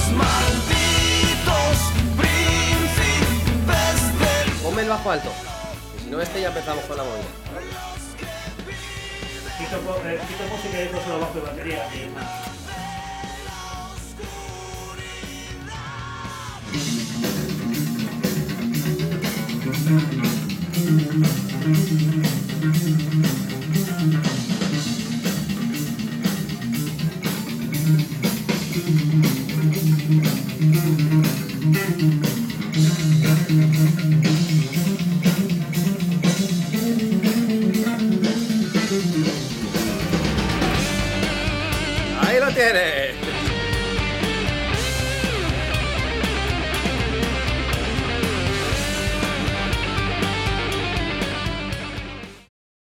Ponme el bajo alto. Y si no, ya empezamos con la movida. Quito música y dejo solo bajo de batería. Ahí lo tienes.